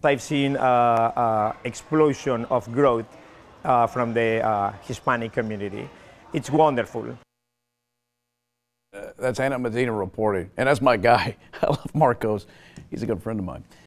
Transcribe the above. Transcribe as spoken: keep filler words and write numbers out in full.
I've seen an explosion of growth uh, from the uh, Hispanic community. It's wonderful. Uh, that's Anna Medina reporting, and that's my guy. I love Marcos. He's a good friend of mine.